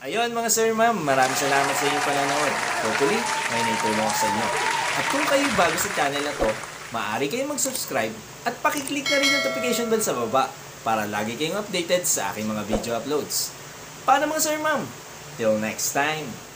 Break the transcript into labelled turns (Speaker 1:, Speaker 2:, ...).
Speaker 1: Ayun mga sir ma'am, maraming salamat sa inyong panonood. Hopefully, may naitulong ako sa inyo. At kung kayo bago sa channel na to, maaari kayong mag-subscribe at pakiclick na rin notification bell sa baba para lagi kayong updated sa aking mga video uploads. Paano mga sir ma'am? Till next time!